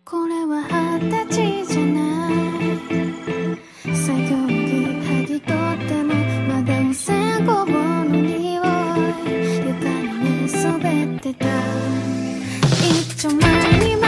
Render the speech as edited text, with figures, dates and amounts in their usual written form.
これは20歳じゃない。作業着剥ぎ取ってもまだお線香の匂い、床に寝そべってた。一丁前に